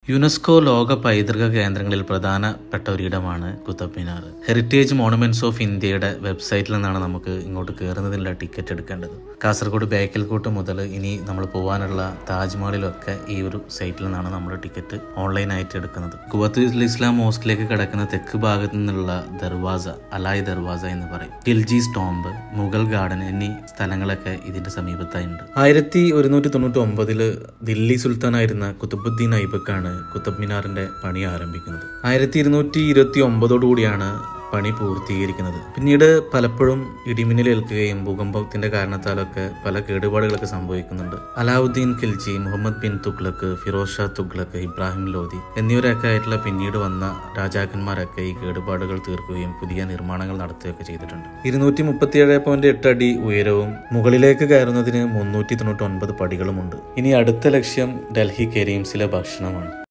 UNESCO ലോക പൈതൃക കേന്ദ്രങ്ങളിൽ പ്രധാനപ്പെട്ട ഒരിടമാണ് Qutub Minar. Heritage monuments of ഇന്ത്യയുടെ വെബ്സൈറ്റിൽ നിന്നാണ് നമുക്ക് ഇങ്ങോട്ട് കയറുന്നതിനുള്ള ടിക്കറ്റ് എടുക്കേണ്ടത്. കാസർഗോഡ് ബേക്കൽകോട്ട് മുതൽ ഇനി നമ്മൾ പോകാനുള്ള താജ്മഹലിലൊക്കെ ഈ ഒരു സൈറ്റിൽ നിന്നാണ് നമ്മൾ ടിക്കറ്റ് ഓൺലൈനായിട്ട് എടുക്കുന്നത്. കുവത്തുൽ ഇസ്ലാം മോസ്കിലേക്ക് കിടക്കുന്ന തെക്ക് ഭാഗത്തു നിന്നുള്ള ദർവാസ, അലായ് ദർവാസ എന്ന് പറയും, ഖിൽജീസ് ടോംബ്, മുഗൾ ഗാർഡൻ എന്നീ സ്ഥലങ്ങളൊക്കെ ഇതിന്റെ സമീപത്തായുണ്ട്. 1199 ദില്ലി സുൽത്താനായിരുന്ന കുത്തുബുദ്ദീൻ ഐബക്കാണ് കുത്തബ് മിനാറിന്റെ പണി ആരംഭിക്കുന്നത്. 1229 പണി പൂർത്തീകരിക്കുന്നത്. പിന്നീട് പലപ്പോഴും ഇടിമിന്നലേൽക്കുകയും ഭൂകമ്പത്തിന്റെ കാരണത്താലൊക്കെ പല കേടുപാടുകളൊക്കെ സംഭവിക്കുന്നുണ്ട്. അലാവുദ്ദീൻ ഖിൽജി, മുഹമ്മദ് ബിൻ തുഗ്ലക്ക്, ഫിറോസ് ഷാ തുഗ്ലക്ക്, ഇബ്രാഹിം ലോധി എന്നിവരൊക്കെ ആയിട്ടുള്ള പിന്നീട് വന്ന രാജാക്കന്മാരൊക്കെ ഈ കേടുപാടുകൾ തീർക്കുകയും പുതിയ നിർമ്മാണങ്ങൾ നടത്തുകയൊക്കെ ചെയ്തിട്ടുണ്ട്. 237.8 അടി ഉയരവും മുകളിലേക്ക് കയറുന്നതിന് 399 പടികളുമുണ്ട്. ഇനി അടുത്ത ലക്ഷ്യം ഡൽഹി കരീംസിലെ ഭക്ഷണമാണ്.